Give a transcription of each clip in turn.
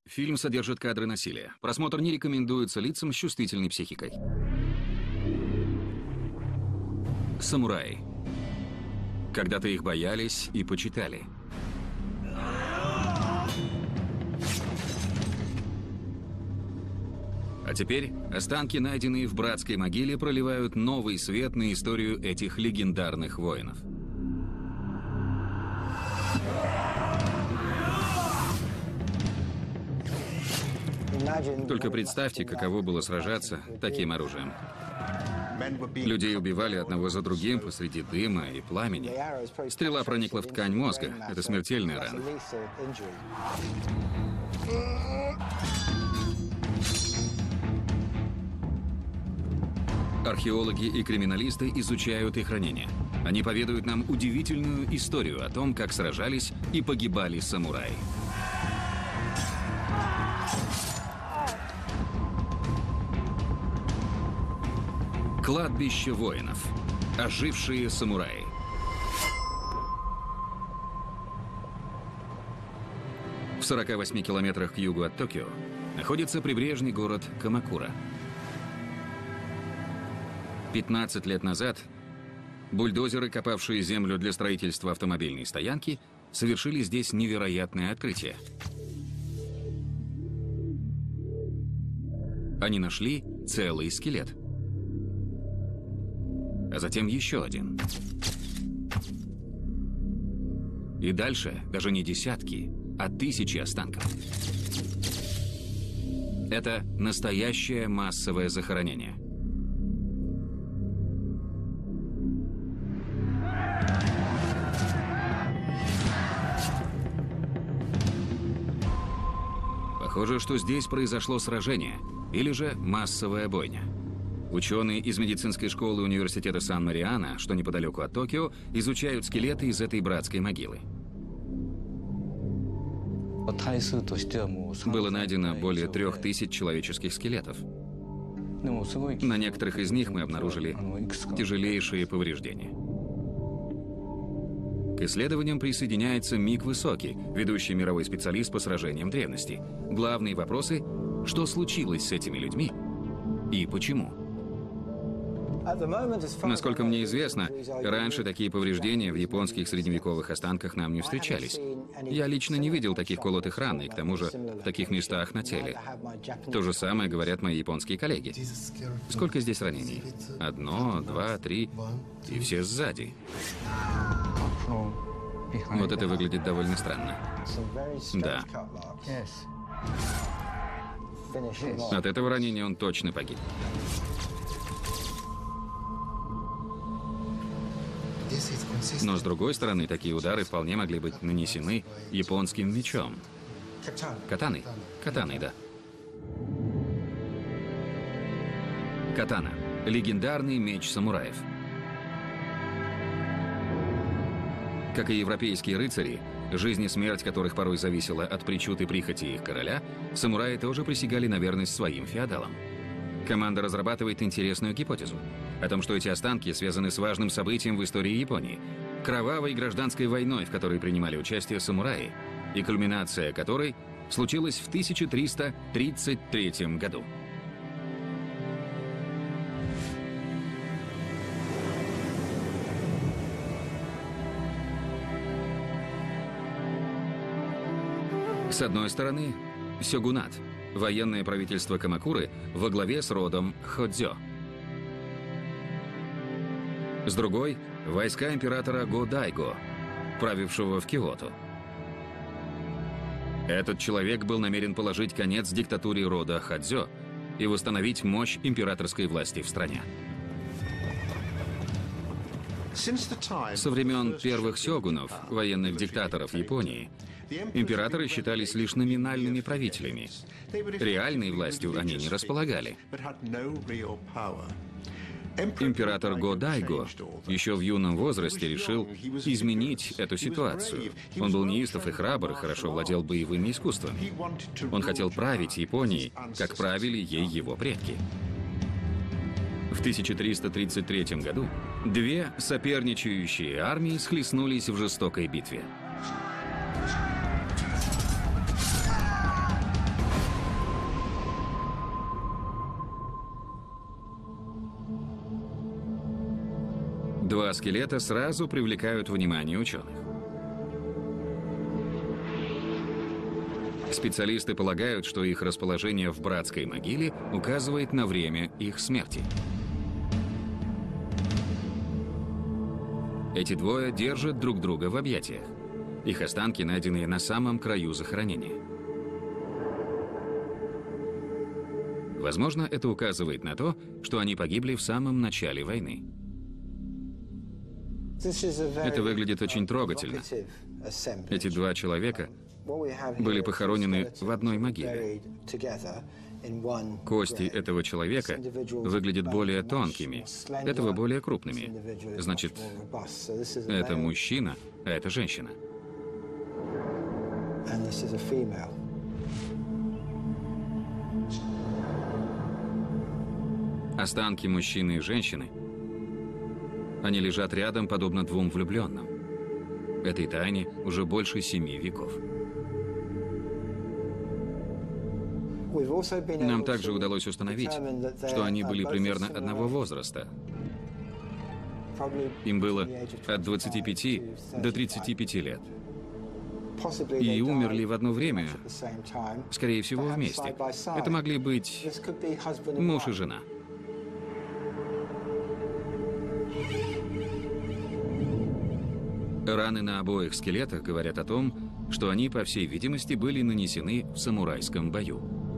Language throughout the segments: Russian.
Фильм содержит кадры насилия. Просмотр не рекомендуется лицам с чувствительной психикой. Самураи. Когда-то их боялись и почитали. А теперь останки, найденные в братской могиле, проливают новый свет на историю этих легендарных воинов. Только представьте, каково было сражаться таким оружием. Людей убивали одного за другим посреди дыма и пламени. Стрела проникла в ткань мозга. Это смертельная рана. Археологи и криминалисты изучают их ранения. Они поведают нам удивительную историю о том, как сражались и погибали самураи. Кладбище воинов. Ожившие самураи. В 48 километрах к югу от Токио находится прибрежный город Камакура. 15 лет назад бульдозеры, копавшие землю для строительства автомобильной стоянки, совершили здесь невероятное открытие. Они нашли целый скелет. А затем еще один. И дальше даже не десятки, а тысячи останков. Это настоящее массовое захоронение. Похоже, что здесь произошло сражение, или же массовая бойня. Ученые из медицинской школы университета Сан-Мариано, что неподалеку от Токио, изучают скелеты из этой братской могилы. Было найдено более 3000 человеческих скелетов. На некоторых из них мы обнаружили тяжелейшие повреждения. К исследованиям присоединяется Мик Высоки, ведущий мировой специалист по сражениям древности. Главные вопросы – что случилось с этими людьми и почему? Насколько мне известно, раньше такие повреждения в японских средневековых останках нам не встречались. Я лично не видел таких колотых ран, и к тому же в таких местах на теле. То же самое говорят мои японские коллеги. Сколько здесь ранений? 1, 2, 3, и все сзади. Вот это выглядит довольно странно. Да. От этого ранения он точно погиб. Но с другой стороны, такие удары вполне могли быть нанесены японским мечом. Катаной? Катаной, да. Катана – легендарный меч самураев. Как и европейские рыцари, жизнь и смерть которых порой зависела от причуд и прихоти их короля, самураи тоже присягали на верность своим феодалам. Команда разрабатывает интересную гипотезу о том, что эти останки связаны с важным событием в истории Японии – кровавой гражданской войной, в которой принимали участие самураи, и кульминация которой случилась в 1333 году. С одной стороны, сёгунат – военное правительство Камакуры во главе с родом Ходзё. С другой – войска императора Годайго, правившего в Киото. Этот человек был намерен положить конец диктатуре рода Ходзё и восстановить мощь императорской власти в стране. Со времен первых сёгунов, военных диктаторов Японии, императоры считались лишь номинальными правителями. Реальной властью они не располагали. Император Годайго еще в юном возрасте решил изменить эту ситуацию. Он был неистов и храбр, и хорошо владел боевыми искусствами. Он хотел править Японией, как правили ей его предки. В 1333 году две соперничающие армии схлестнулись в жестокой битве. Два скелета сразу привлекают внимание ученых. Специалисты полагают, что их расположение в братской могиле указывает на время их смерти. Эти двое держат друг друга в объятиях. Их останки найдены на самом краю захоронения. Возможно, это указывает на то, что они погибли в самом начале войны. Это выглядит очень трогательно. Эти два человека были похоронены в одной могиле. Кости этого человека выглядят более тонкими, этого более крупными. Значит, это мужчина, а это женщина. Останки мужчины и женщины, они лежат рядом, подобно двум влюбленным. Этой тайне уже больше 7 веков. Нам также удалось установить, что они были примерно одного возраста. Им было от 25 до 35 лет. И умерли в одно время, скорее всего, вместе. Это могли быть муж и жена. Раны на обоих скелетах говорят о том, что они, по всей видимости, были нанесены в самурайском бою.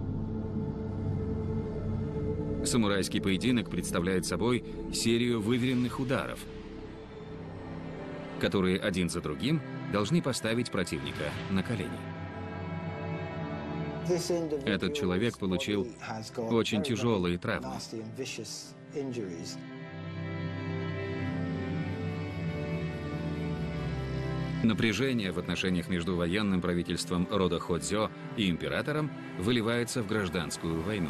Самурайский поединок представляет собой серию выверенных ударов, которые один за другим должны поставить противника на колени. Этот человек получил очень тяжелые травмы. Напряжение в отношениях между военным правительством рода Ходзё и императором выливается в гражданскую войну.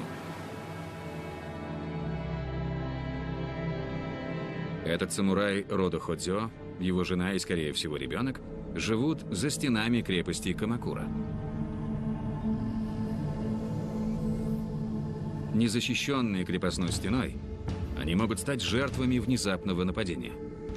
Этот самурай рода Ходзё, его жена и, скорее всего, ребенок, живут за стенами крепости Камакура. Незащищенные крепостной стеной, они могут стать жертвами внезапного нападения.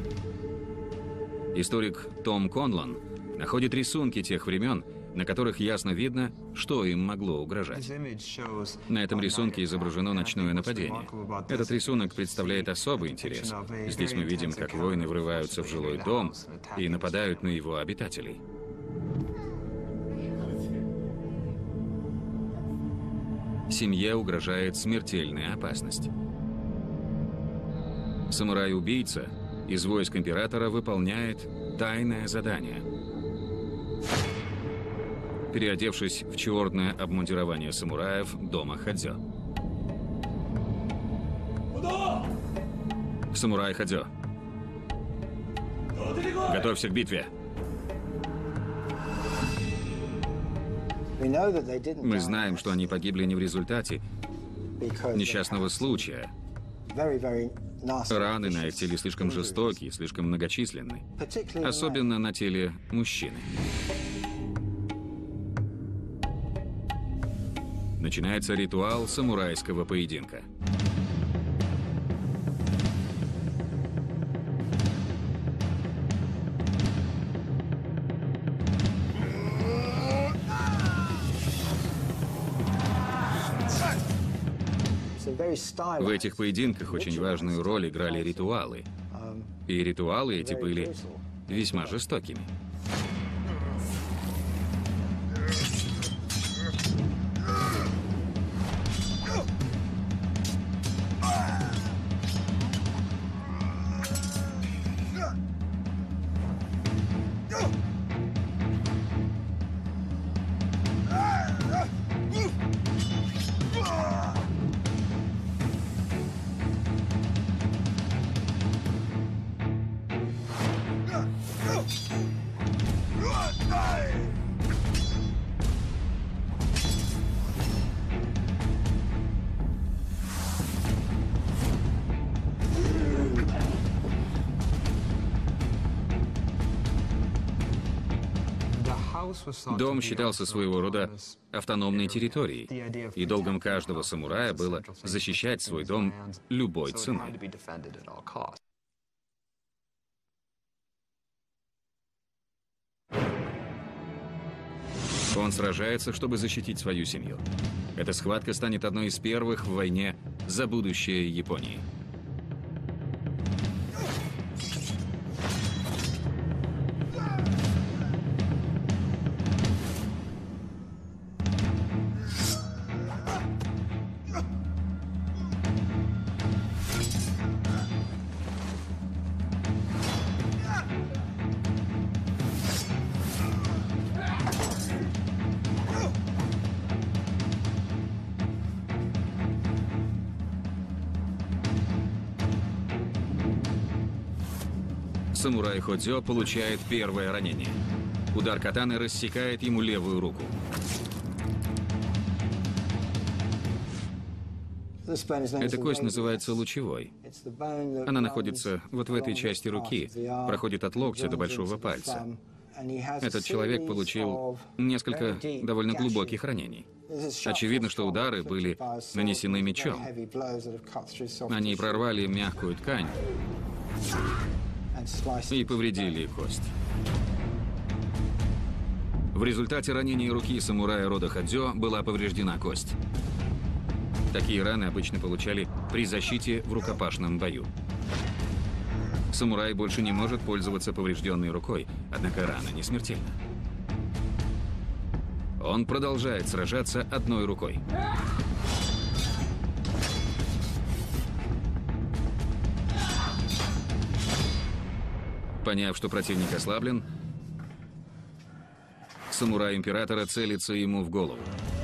Историк Том Конлон находит рисунки тех времен, на которых ясно видно, что им могло угрожать. На этом рисунке изображено ночное нападение. Этот рисунок представляет особый интерес. Здесь мы видим, как воины врываются в жилой дом и нападают на его обитателей. Семье угрожает смертельная опасность. Самурай-убийца из войск императора выполняет тайное задание. Переодевшись в черное обмундирование самураев дома Ходзё. Самурай Ходзё. Готовься к битве. Мы знаем, что они погибли не в результате несчастного случая. Раны на их теле слишком жестокие, слишком многочисленны. Особенно на теле мужчины. Начинается ритуал самурайского поединка. В этих поединках очень важную роль играли ритуалы. И ритуалы эти были весьма жестокими. Дом считался своего рода автономной территорией, и долгом каждого самурая было защищать свой дом любой ценой. Он сражается, чтобы защитить свою семью. Эта схватка станет одной из первых в войне за будущее Японии. Самурай Ходзё получает первое ранение. Удар катаны рассекает ему левую руку. Эта кость называется лучевой. Она находится вот в этой части руки, проходит от локтя до большого пальца. Этот человек получил несколько довольно глубоких ранений. Очевидно, что удары были нанесены мечом. Они прорвали мягкую ткань и повредили кость. В результате ранения руки самурая рода Ходзё была повреждена кость. Такие раны обычно получали при защите в рукопашном бою. Самурай больше не может пользоваться поврежденной рукой, однако рана не смертельна. Он продолжает сражаться одной рукой. Поняв, что противник ослаблен, самурай императора целится ему в голову.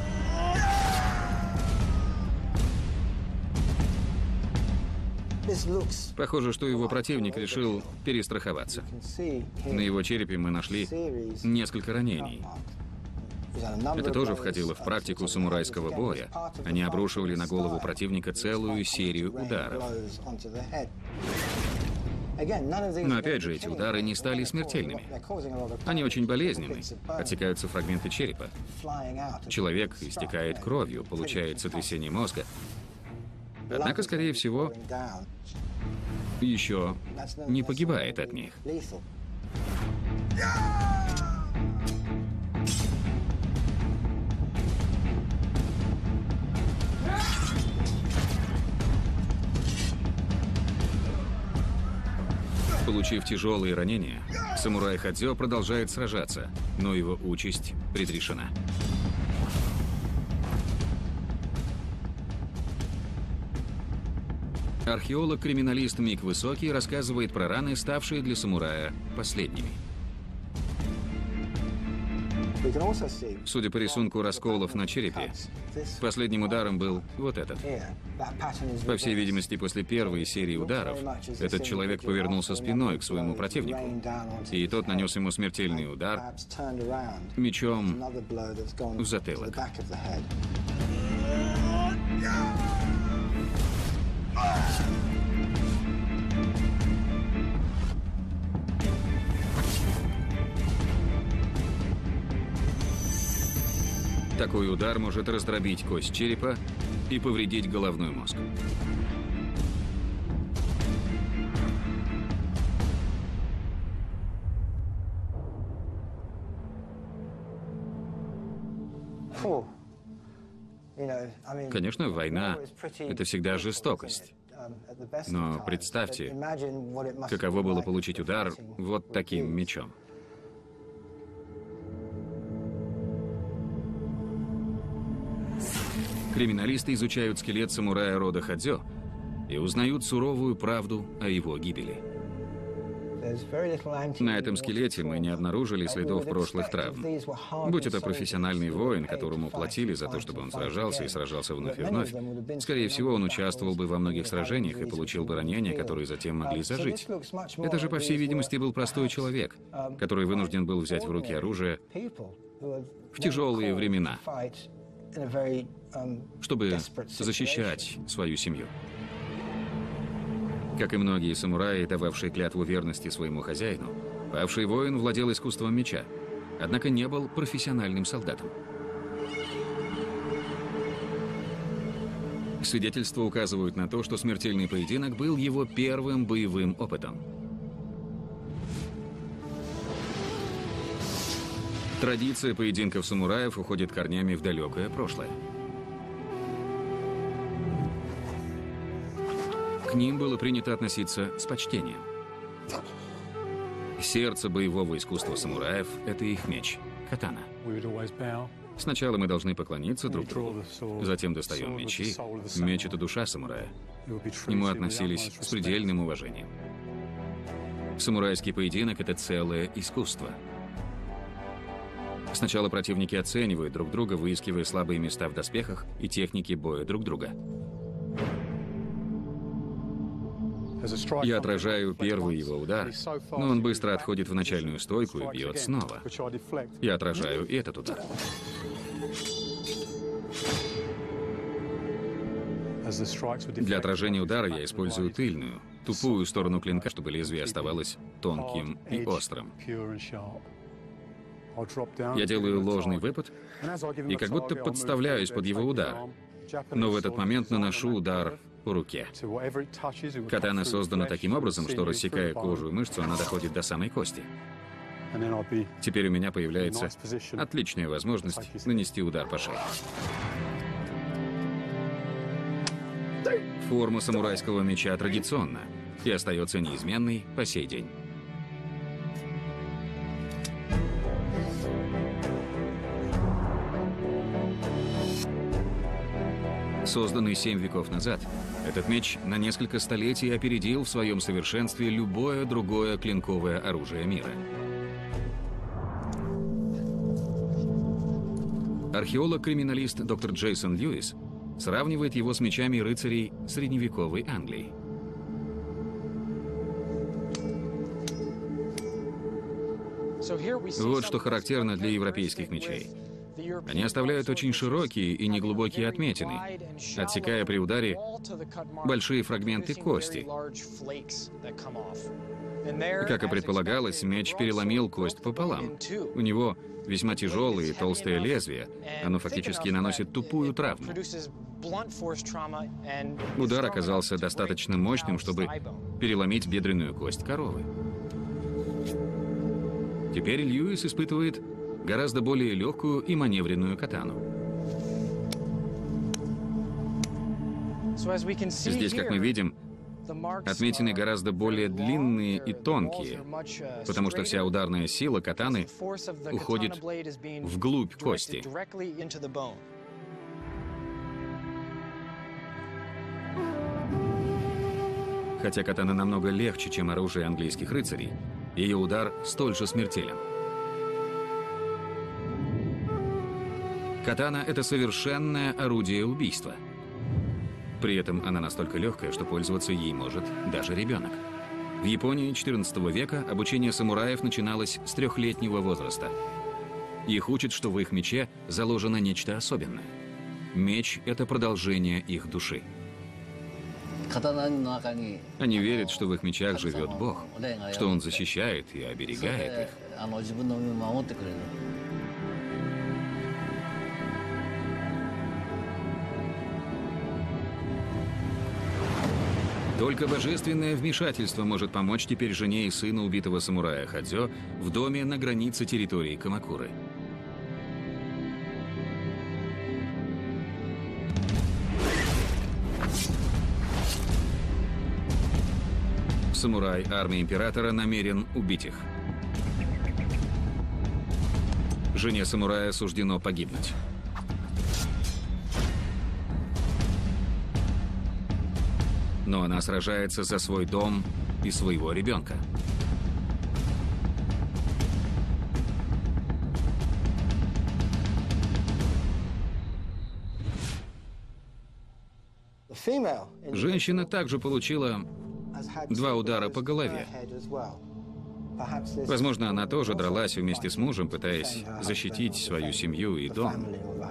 Похоже, что его противник решил перестраховаться. На его черепе мы нашли несколько ранений. Это тоже входило в практику самурайского боя. Они обрушивали на голову противника целую серию ударов. Но опять же, эти удары не стали смертельными. Они очень болезненны. Отсекаются фрагменты черепа. Человек истекает кровью, получает сотрясение мозга. Однако, скорее всего, еще не погибает от них. Получив тяжелые ранения, самурай Ходзё продолжает сражаться, но его участь предрешена. Археолог-криминалист Мик Высокий рассказывает про раны, ставшие для самурая последними. Судя по рисунку расколов на черепе, последним ударом был вот этот. По всей видимости, после первой серии ударов этот человек повернулся спиной к своему противнику, и тот нанес ему смертельный удар мечом в затылок. Такой удар может раздробить кость черепа и повредить головной мозг. Конечно, война — это всегда жестокость. Но представьте, каково было получить удар вот таким мечом. Криминалисты изучают скелет самурая рода Ходзё и узнают суровую правду о его гибели. На этом скелете мы не обнаружили следов прошлых травм. Будь это профессиональный воин, которому платили за то, чтобы он сражался и сражался вновь и вновь, скорее всего, он участвовал бы во многих сражениях и получил бы ранения, которые затем могли зажить. Это же, по всей видимости, был простой человек, который вынужден был взять в руки оружие в тяжелые времена, чтобы защищать свою семью. Как и многие самураи, дававшие клятву верности своему хозяину, павший воин владел искусством меча, однако не был профессиональным солдатом. Свидетельства указывают на то, что смертельный поединок был его первым боевым опытом. Традиция поединков самураев уходит корнями в далекое прошлое. К ним было принято относиться с почтением. Сердце боевого искусства самураев – это их меч – катана. Сначала мы должны поклониться друг другу, затем достаем мечи. Меч – это душа самурая. К нему относились с предельным уважением. Самурайский поединок – это целое искусство. Сначала противники оценивают друг друга, выискивая слабые места в доспехах и технике боя друг друга. Я отражаю первый его удар, но он быстро отходит в начальную стойку и бьет снова. Я отражаю и этот удар. Для отражения удара я использую тыльную, тупую сторону клинка, чтобы лезвие оставалось тонким и острым. Я делаю ложный выпад и как будто подставляюсь под его удар, но в этот момент наношу удар по руке. Катана создана таким образом, что, рассекая кожу и мышцу, она доходит до самой кости. Теперь у меня появляется отличная возможность нанести удар по шее. Форма самурайского меча традиционна и остается неизменной по сей день. Созданный 7 веков назад, этот меч на несколько столетий опередил в своем совершенстве любое другое клинковое оружие мира. Археолог-криминалист доктор Джейсон Льюис сравнивает его с мечами рыцарей средневековой Англии. Вот что характерно для европейских мечей. Они оставляют очень широкие и неглубокие отметины, отсекая при ударе большие фрагменты кости. Как и предполагалось, меч переломил кость пополам. У него весьма тяжелое и толстое лезвие. Оно фактически наносит тупую травму. Удар оказался достаточно мощным, чтобы переломить бедренную кость коровы. Теперь Льюис испытывает гораздо более легкую и маневренную катану. Здесь, как мы видим, отметины гораздо более длинные и тонкие, потому что вся ударная сила катаны уходит вглубь кости. Хотя катана намного легче, чем оружие английских рыцарей, ее удар столь же смертелен. Катана – это совершенное орудие убийства. При этом она настолько легкая, что пользоваться ей может даже ребенок. В Японии XIV века обучение самураев начиналось с 3-летнего возраста. Их учат, что в их мече заложено нечто особенное. Меч – это продолжение их души. Они верят, что в их мечах живет Бог, что Он защищает и оберегает их. Только божественное вмешательство может помочь теперь жене и сыну убитого самурая Хадзё в доме на границе территории Камакуры. Самурай армии императора намерен убить их. Жене самурая суждено погибнуть. Но она сражается за свой дом и своего ребенка. Женщина также получила 2 удара по голове. Возможно, она тоже дралась вместе с мужем, пытаясь защитить свою семью и дом.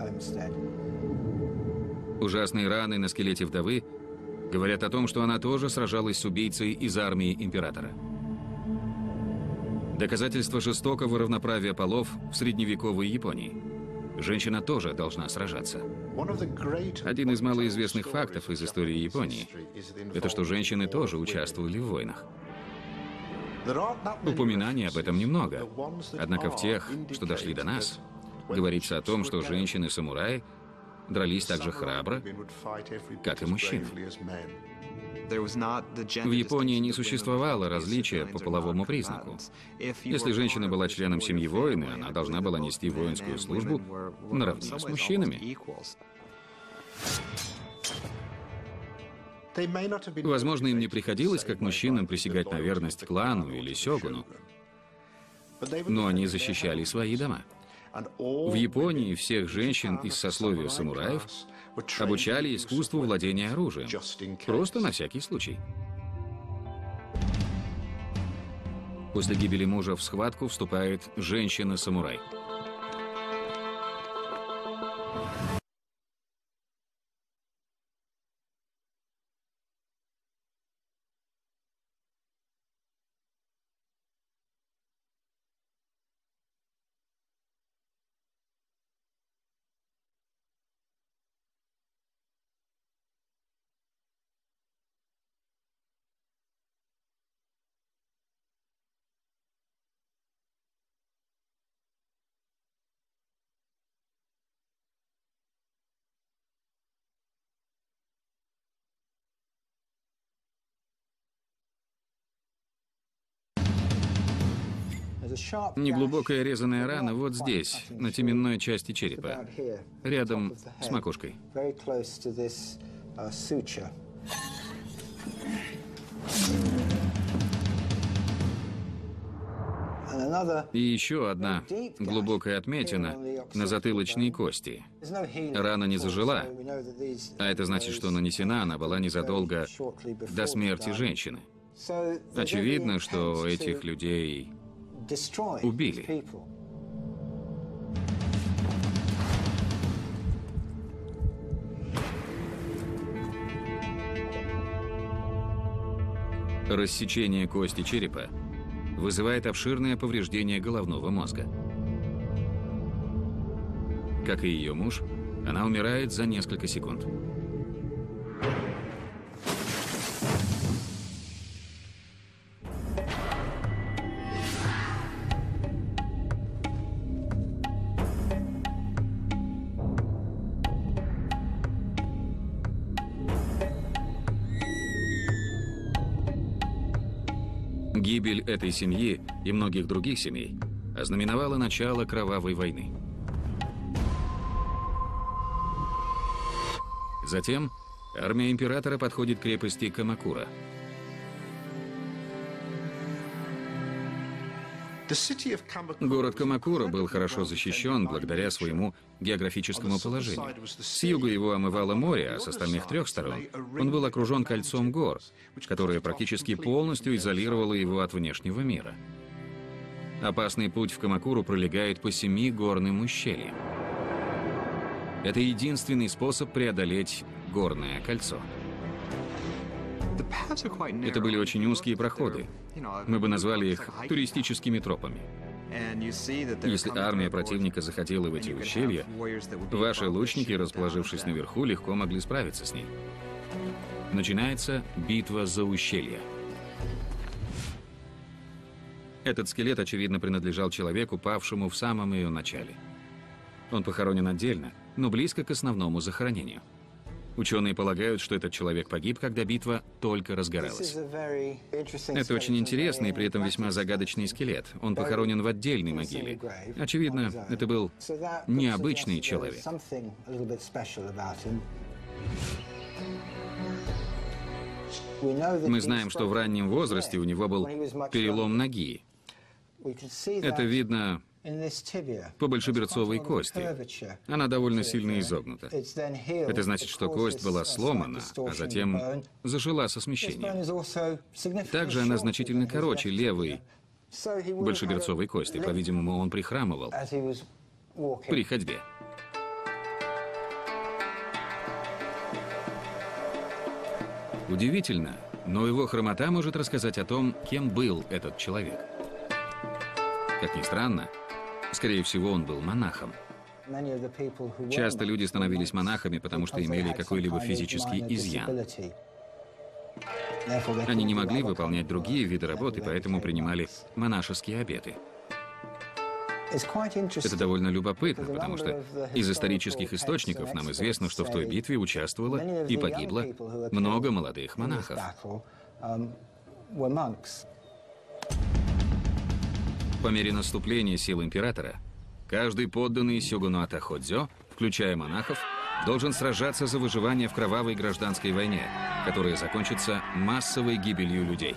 Ужасные раны на скелете вдовы говорят о том, что она тоже сражалась с убийцей из армии императора. Доказательство жестокого равноправия полов в средневековой Японии. Женщина тоже должна сражаться. Один из малоизвестных фактов из истории Японии – это что женщины тоже участвовали в войнах. Упоминаний об этом немного. Однако в тех, что дошли до нас, говорится о том, что женщины-самураи дрались так же храбро, как и мужчины. В Японии не существовало различия по половому признаку. Если женщина была членом семьи воина, она должна была нести воинскую службу наравне с мужчинами. Возможно, им не приходилось, как мужчинам, присягать на верность клану или сёгуну, но они защищали свои дома. В Японии всех женщин из сословия самураев обучали искусству владения оружием, просто на всякий случай. После гибели мужа в схватку вступает женщина-самурай. Неглубокая резаная рана вот здесь, на теменной части черепа, рядом с макушкой. И еще одна глубокая отметина на затылочной кости. Рана не зажила, а это значит, что нанесена она была незадолго до смерти женщины. Очевидно, что этих людей убили. Рассечение кости черепа вызывает обширное повреждение головного мозга. Как и ее муж, она умирает за несколько секунд. Гибель этой семьи и многих других семей ознаменовала начало кровавой войны. Затем армия императора подходит к крепости Камакура. Город Камакура был хорошо защищен благодаря своему географическому положению. С юга его омывало море, а с остальных трех сторон он был окружен кольцом гор, которое практически полностью изолировало его от внешнего мира. Опасный путь в Камакуру пролегает по 7 горным ущельям. Это единственный способ преодолеть горное кольцо. Это были очень узкие проходы. Мы бы назвали их туристическими тропами. Если армия противника заходила в эти ущелья, ваши лучники, расположившись наверху, легко могли справиться с ней. Начинается битва за ущелье. Этот скелет, очевидно, принадлежал человеку, павшему в самом ее начале. Он похоронен отдельно, но близко к основному захоронению. Ученые полагают, что этот человек погиб, когда битва только разгоралась. Это очень интересный и при этом весьма загадочный скелет. Он похоронен в отдельной могиле. Очевидно, это был необычный человек. Мы знаем, что в раннем возрасте у него был перелом ноги. Это видно по большеберцовой кости. Она довольно сильно изогнута. Это значит, что кость была сломана, а затем зажила со смещением. Также она значительно короче левой большеберцовой кости. По-видимому, он прихрамывал при ходьбе. Удивительно, но его хромота может рассказать о том, кем был этот человек. Как ни странно, скорее всего, он был монахом. Часто люди становились монахами, потому что имели какой-либо физический изъян. Они не могли выполнять другие виды работы, поэтому принимали монашеские обеты. Это довольно любопытно, потому что из исторических источников нам известно, что в той битве участвовало и погибло много молодых монахов. По мере наступления сил императора, каждый подданный сёгуната Ходзё, включая монахов, должен сражаться за выживание в кровавой гражданской войне, которая закончится массовой гибелью людей.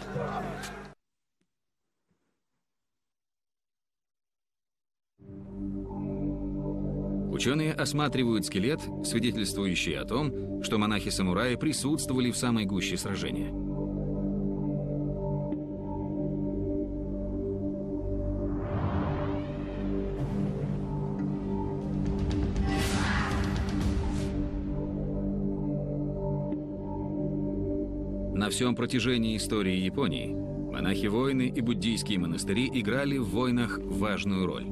Ученые осматривают скелет, свидетельствующий о том, что монахи-самураи присутствовали в самой гуще сражения. На всем протяжении истории Японии монахи-воины и буддийские монастыри играли в войнах важную роль.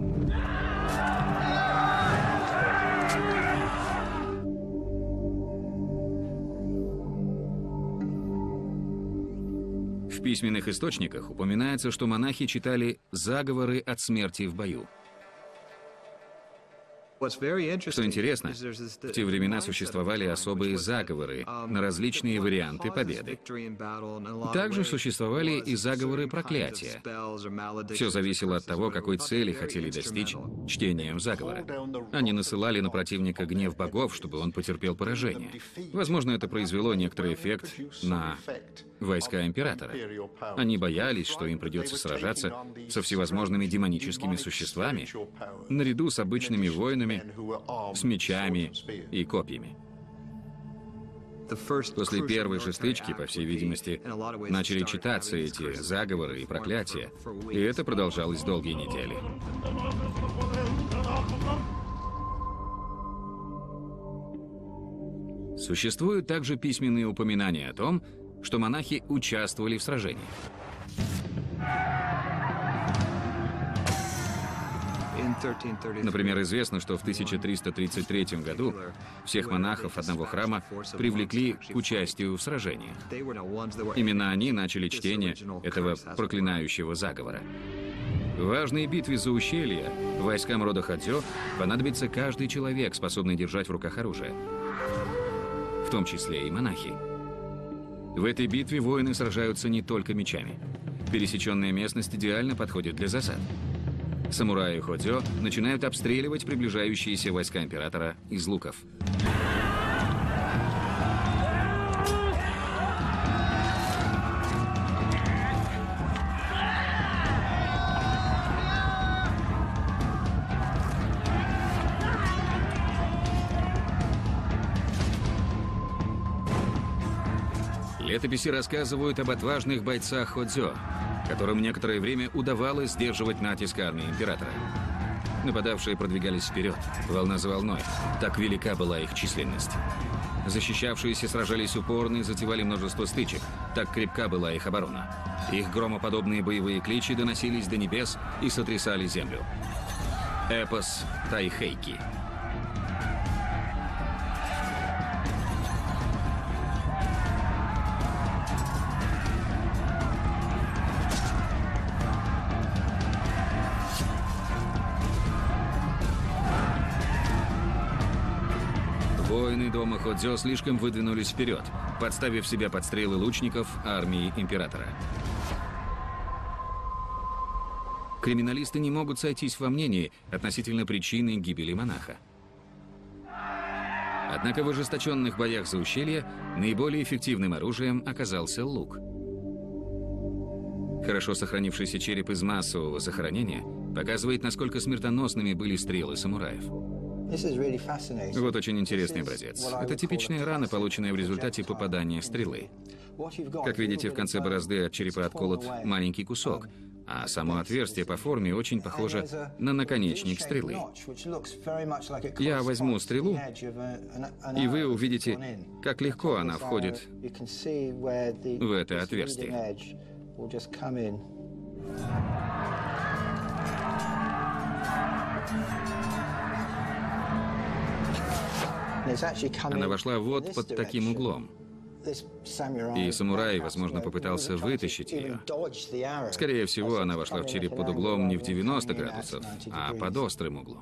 В письменных источниках упоминается, что монахи читали заговоры от смерти в бою. Что интересно, в те времена существовали особые заговоры на различные варианты победы. Также существовали и заговоры проклятия. Все зависело от того, какой цели хотели достичь чтением заговора. Они насылали на противника гнев богов, чтобы он потерпел поражение. Возможно, это произвело некоторый эффект на войска императора. Они боялись, что им придется сражаться со всевозможными демоническими существами, наряду с обычными воинами, с мечами и копьями. После первой же стычки, по всей видимости, начали читаться эти заговоры и проклятия, и это продолжалось долгие недели. Существуют также письменные упоминания о том, что монахи участвовали в сражениях. Например, известно, что в 1333 году всех монахов одного храма привлекли к участию в сражениях. Именно они начали чтение этого проклинающего заговора. В важной битве за ущелье войскам рода Ходзё понадобится каждый человек, способный держать в руках оружие, в том числе и монахи. В этой битве воины сражаются не только мечами. Пересеченная местность идеально подходит для засад. Самураи Ходзё начинают обстреливать приближающиеся войска императора из луков. Летописи рассказывают об отважных бойцах Ходзё, которым некоторое время удавалось сдерживать натиск армии императора. Нападавшие продвигались вперед, волна за волной. Так велика была их численность. Защищавшиеся сражались упорно и затевали множество стычек. Так крепка была их оборона. Их громоподобные боевые кличи доносились до небес и сотрясали землю. Эпос Тайхейки. Воины дома Ходзё слишком выдвинулись вперед, подставив себя под стрелы лучников армии императора. Криминалисты не могут сойтись во мнении относительно причины гибели монаха. Однако в ожесточенных боях за ущелье наиболее эффективным оружием оказался лук. Хорошо сохранившийся череп из массового захоронения показывает, насколько смертоносными были стрелы самураев. Вот очень интересный образец. Это типичная рана, полученная в результате попадания стрелы. Как видите, в конце борозды от черепа отколот маленький кусок, а само отверстие по форме очень похоже на наконечник стрелы. Я возьму стрелу, и вы увидите, как легко она входит в это отверстие. Она вошла вот под таким углом. И самурай, возможно, попытался вытащить ее. Скорее всего, она вошла в череп под углом не в 90 градусов, а под острым углом.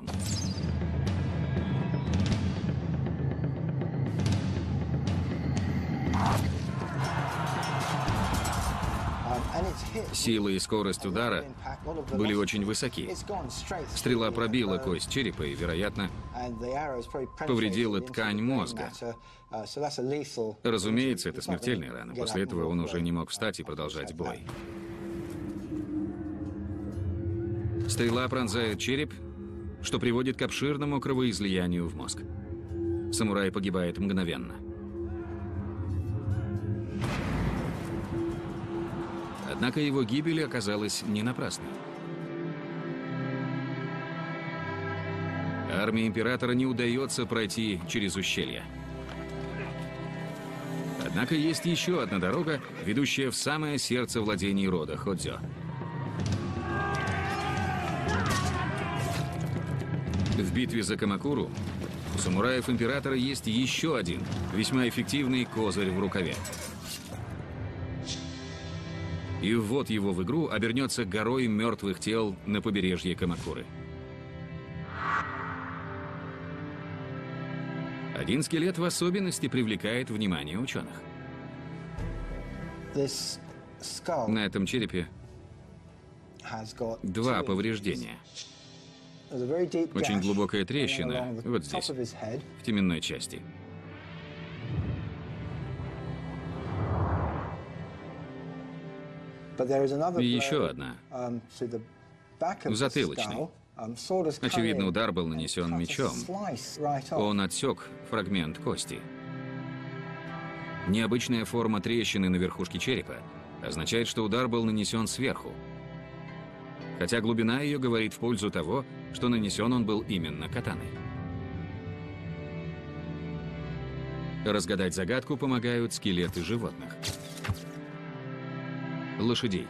Сила и скорость удара были очень высоки. Стрела пробила кость черепа и, вероятно, повредила ткань мозга. Разумеется, это смертельная рана. После этого он уже не мог встать и продолжать бой. Стрела пронзает череп, что приводит к обширному кровоизлиянию в мозг. Самурай погибает мгновенно. Однако его гибель оказалась не напрасной. Армии императора не удается пройти через ущелье. Однако есть еще одна дорога, ведущая в самое сердце владений рода Ходзё. В битве за Камакуру у самураев императора есть еще один, весьма эффективный козырь в рукаве. И ввод его в игру обернется горой мертвых тел на побережье Камакуры. Один скелет в особенности привлекает внимание ученых. На этом черепе два повреждения. Очень глубокая трещина вот здесь, в теменной части. И еще одна, в затылочной. Очевидно, удар был нанесен мечом. Он отсек фрагмент кости. Необычная форма трещины на верхушке черепа означает, что удар был нанесен сверху. Хотя глубина ее говорит в пользу того, что нанесен он был именно катаной. Разгадать загадку помогают скелеты животных. Лошадей.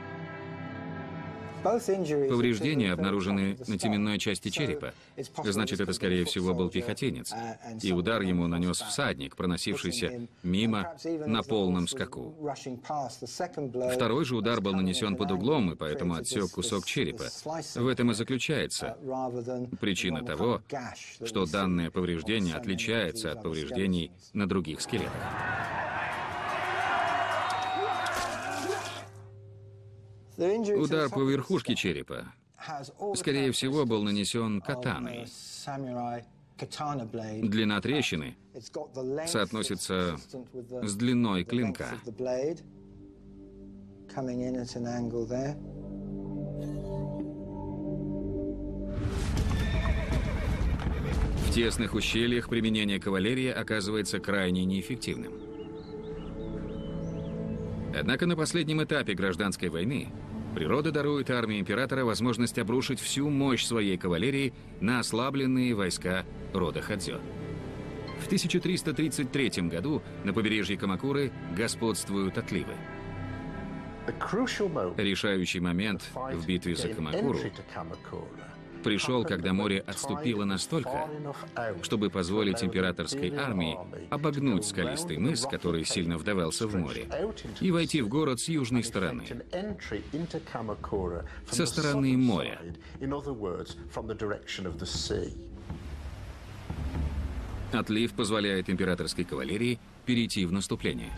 Повреждения обнаружены на теменной части черепа. Значит, это, скорее всего, был пехотинец. И удар ему нанес всадник, проносившийся мимо на полном скаку. Второй же удар был нанесен под углом, и поэтому отсек кусок черепа. В этом и заключается причина того, что данное повреждение отличается от повреждений на других скелетах. Удар по верхушке черепа, скорее всего, был нанесен катаной. Длина трещины соотносится с длиной клинка. В тесных ущельях применение кавалерии оказывается крайне неэффективным. Однако на последнем этапе гражданской войны природа дарует армии императора возможность обрушить всю мощь своей кавалерии на ослабленные войска рода Ходзё. В 1333 году на побережье Камакуры господствуют отливы. Решающий момент в битве за Камакуру пришел, когда море отступило настолько, чтобы позволить императорской армии обогнуть скалистый мыс, который сильно вдавался в море, и войти в город с южной стороны, со стороны моря. Отлив позволяет императорской кавалерии перейти в наступление.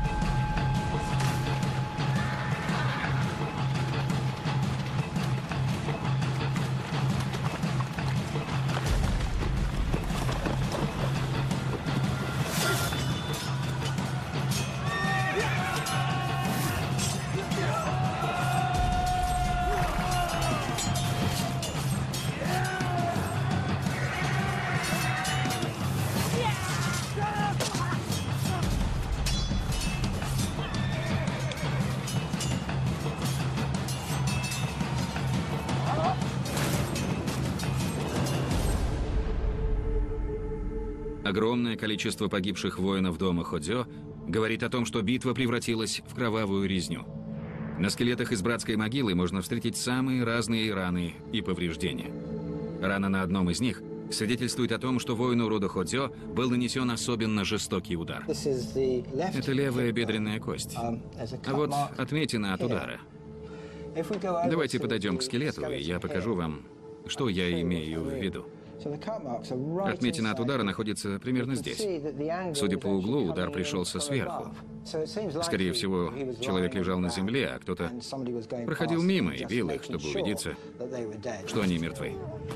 Огромное количество погибших воинов дома Ходзё говорит о том, что битва превратилась в кровавую резню. На скелетах из братской могилы можно встретить самые разные раны и повреждения. Рана на одном из них свидетельствует о том, что воину рода Ходзё был нанесен особенно жестокий удар. Это левая бедренная кость. А вот отметина от удара. Давайте подойдем к скелету, и я покажу вам, что я имею в виду. Отметина от удара находится примерно здесь. Судя по углу, удар пришелся сверху. Скорее всего, человек лежал на земле, а кто-то проходил мимо и бил их, чтобы убедиться, что они мертвы.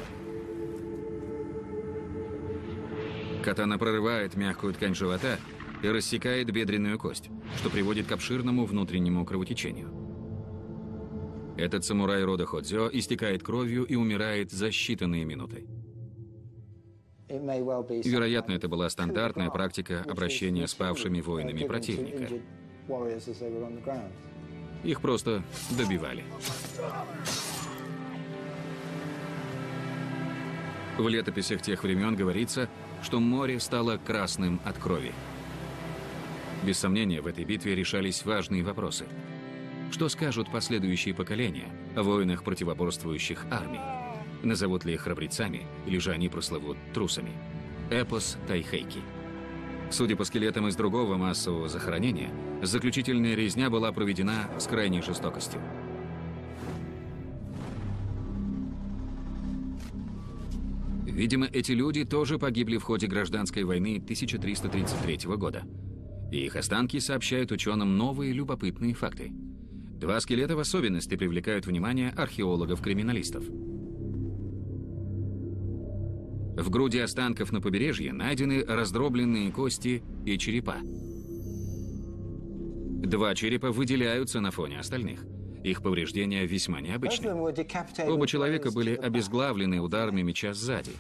Катана прорывает мягкую ткань живота и рассекает бедренную кость, что приводит к обширному внутреннему кровотечению. Этот самурай рода Ходзё истекает кровью и умирает за считанные минуты. Вероятно, это была стандартная практика обращения с павшими воинами противника. Их просто добивали. В летописях тех времен говорится, что море стало красным от крови. Без сомнения, в этой битве решались важные вопросы. Что скажут последующие поколения о воинах противоборствующих армий? Назовут ли их храбрецами, или же они прослывут трусами? Эпос Тайхейки. Судя по скелетам из другого массового захоронения, заключительная резня была проведена с крайней жестокостью. Видимо, эти люди тоже погибли в ходе гражданской войны 1333 года. И их останки сообщают ученым новые любопытные факты. Два скелета в особенности привлекают внимание археологов-криминалистов. В груди останков на побережье найдены раздробленные кости и черепа. Два черепа выделяются на фоне остальных. Их повреждения весьма необычны. Оба человека были обезглавлены ударами меча сзади.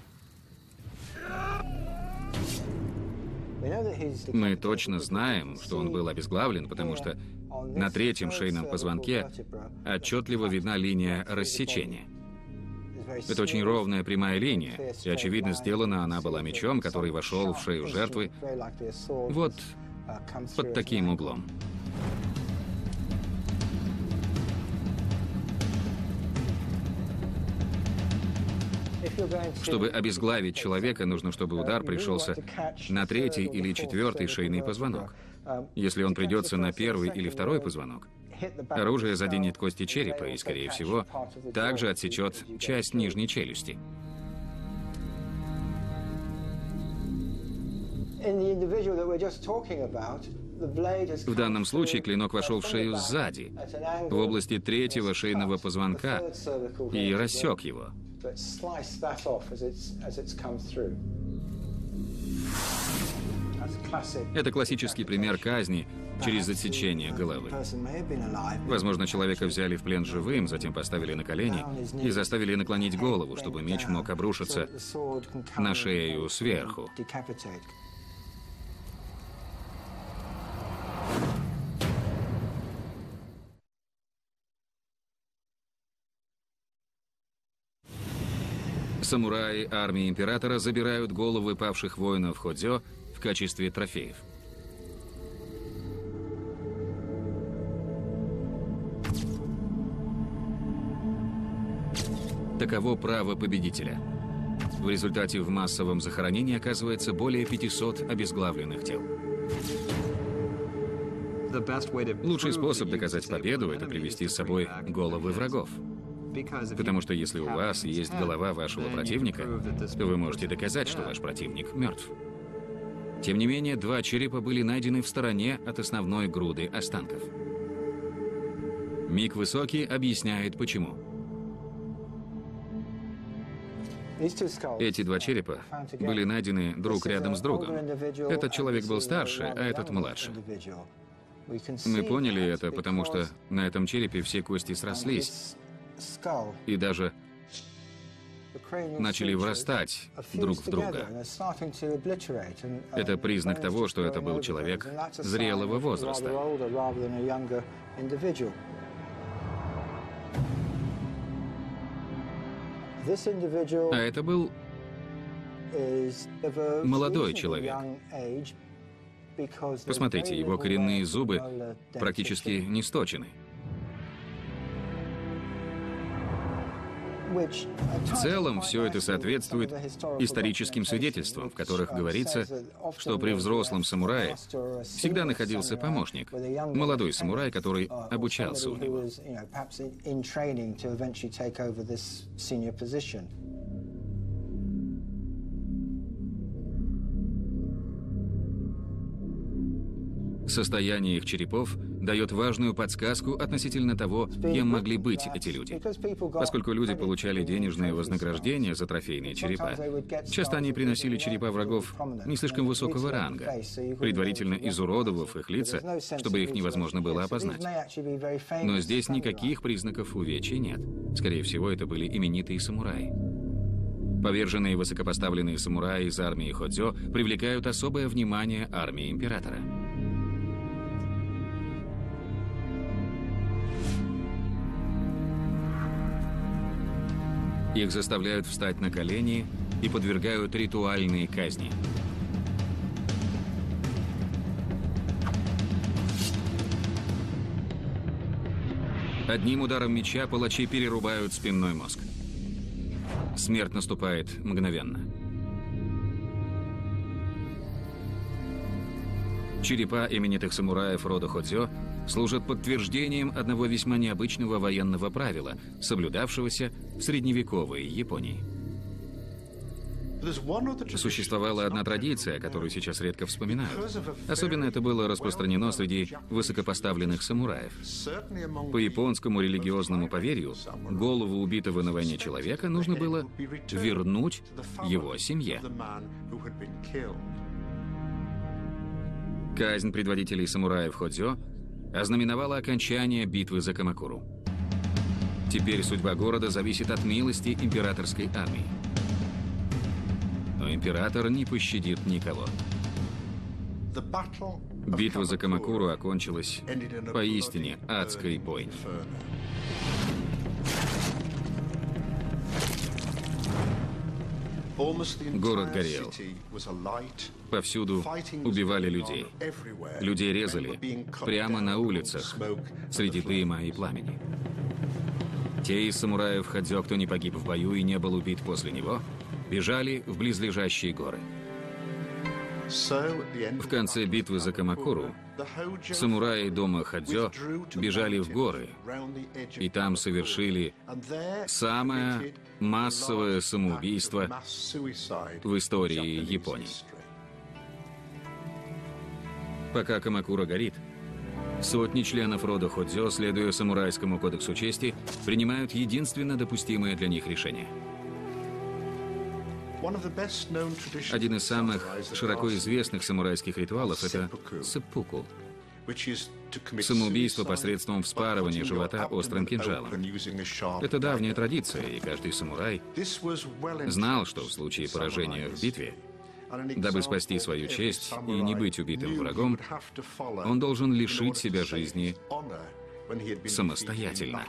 Мы точно знаем, что он был обезглавлен, потому что на третьем шейном позвонке отчетливо видна линия рассечения. Это очень ровная прямая линия, и, очевидно, сделана она была мечом, который вошел в шею жертвы вот под таким углом. Чтобы обезглавить человека, нужно, чтобы удар пришелся на третий или четвертый шейный позвонок. Если он придется на первый или второй позвонок, оружие заденет кости черепа и, скорее всего, также отсечет часть нижней челюсти. В данном случае клинок вошел в шею сзади, в области третьего шейного позвонка, и рассек его. Это классический пример казни через отсечение головы. Возможно, человека взяли в плен живым, затем поставили на колени и заставили наклонить голову, чтобы меч мог обрушиться на шею сверху. Самураи армии императора забирают головы павших воинов Ходзё в качестве трофеев. Таково право победителя. В результате в массовом захоронении оказывается более 500 обезглавленных тел. Лучший способ доказать победу – это привести с собой головы врагов. Потому что если у вас есть голова вашего противника, то вы можете доказать, что ваш противник мертв. Тем не менее, два черепа были найдены в стороне от основной груды останков. Мик Высокий объясняет, почему. Эти два черепа были найдены друг рядом с другом. Этот человек был старше, а этот младше. Мы поняли это, потому что на этом черепе все кости срослись и даже начали врастать друг в друга. Это признак того, что это был человек зрелого возраста. А это был молодой человек. Посмотрите, его коренные зубы практически не сточены. В целом, все это соответствует историческим свидетельствам, в которых говорится, что при взрослом самурае всегда находился помощник, молодой самурай, который обучался у него. Состояние их черепов дает важную подсказку относительно того, кем могли быть эти люди. Поскольку люди получали денежное вознаграждение за трофейные черепа, часто они приносили черепа врагов не слишком высокого ранга, предварительно изуродовав их лица, чтобы их невозможно было опознать. Но здесь никаких признаков увечий нет. Скорее всего, это были именитые самураи. Поверженные высокопоставленные самураи из армии Ходзё привлекают особое внимание армии императора. Их заставляют встать на колени и подвергают ритуальные казни. Одним ударом меча палачи перерубают спинной мозг. Смерть наступает мгновенно. Черепа именитых самураев рода Ходзё служат подтверждением одного весьма необычного военного правила, соблюдавшегося в средневековой Японии. Существовала одна традиция, которую сейчас редко вспоминают. Особенно это было распространено среди высокопоставленных самураев. По японскому религиозному поверью, голову убитого на войне человека нужно было вернуть его семье. Казнь предводителей самураев Ходзё ознаменовала окончание битвы за Камакуру. Теперь судьба города зависит от милости императорской армии. Но император не пощадит никого. Битва за Камакуру окончилась поистине адской бойней. Город горел. Повсюду убивали людей. Людей резали прямо на улицах, среди дыма и пламени. Те из самураев Ходзё, кто не погиб в бою и не был убит после него, бежали в близлежащие горы. В конце битвы за Камакуру самураи дома Ходзё бежали в горы, и там совершили самое массовое самоубийство в истории Японии. Пока Камакура горит, сотни членов рода Ходзё, следуя самурайскому кодексу чести, принимают единственно допустимое для них решение. Один из самых широко известных самурайских ритуалов – это сэппуку – самоубийство посредством вспарывания живота острым кинжалом. Это давняя традиция, и каждый самурай знал, что в случае поражения в битве, дабы спасти свою честь и не быть убитым врагом, он должен лишить себя жизни самостоятельно.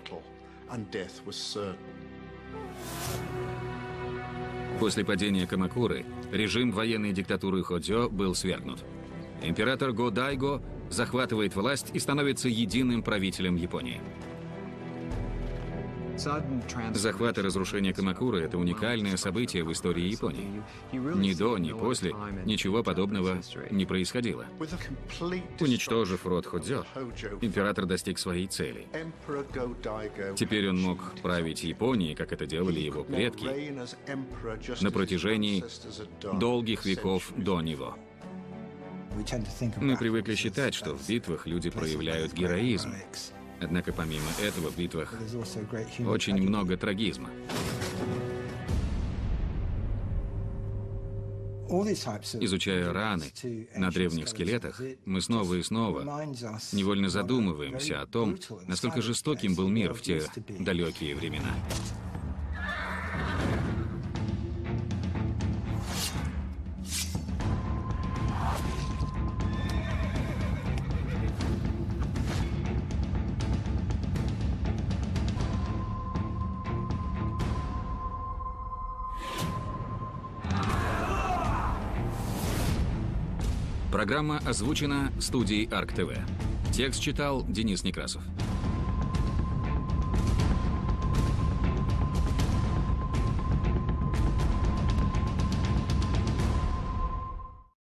После падения Камакуры режим военной диктатуры Ходзё был свергнут. Император Го-Дайго захватывает власть и становится единым правителем Японии. Захват и разрушение Камакуры – это уникальное событие в истории Японии. Ни до, ни после ничего подобного не происходило. Уничтожив род Ходзё, император достиг своей цели. Теперь он мог править Японией, как это делали его предки, на протяжении долгих веков до него. Мы привыкли считать, что в битвах люди проявляют героизм. Однако помимо этого в битвах очень много трагизма. Изучая раны на древних скелетах, мы снова и снова невольно задумываемся о том, насколько жестоким был мир в те далекие времена. Программа озвучена студией Арк ТВ. Текст читал Денис Некрасов.